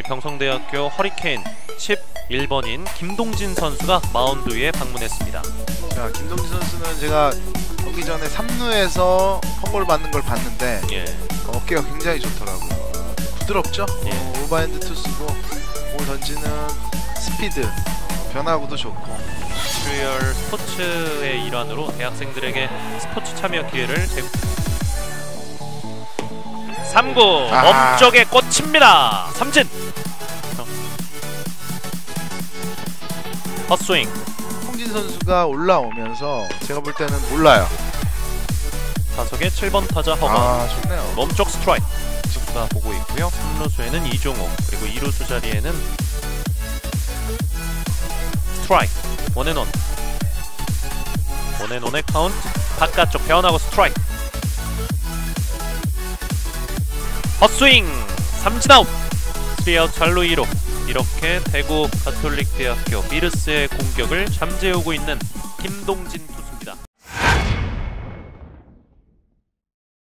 경성대학교 허리케인 11번인 김동진 선수가 마운드 위에 방문했습니다. 자, 김동진 선수는 제가 경기 전에 3루에서 펑볼 받는 걸 봤는데 어깨가 굉장히 좋더라고요. 부드럽죠? 오버핸드 투수고 공 던지는 스피드, 변화구도 좋고. 튜토리얼 스포츠의 일환으로 대학생들에게 스포츠 참여 기회를 제공. 3구 몸쪽에 꽂힙니다. 삼진. 헛스윙. 홍진 선수가 올라오면서 제가 볼 때는 몰라요. 타석의 7번 타자 허건. 좋네요. 몸쪽 스트라이크. 투수가 보고 있고요. 3루수에는 이종호, 그리고 2루수 자리에는 스트라이크. 원앤원. 원앤원의 카운트. 바깥쪽 변하고 스트라이크. 헛스윙. 삼진 아웃. 3아웃 잘루 2루. 이렇게 대구 가톨릭대학교 비르스의 공격을 잠재우고 있는 김동진 투수.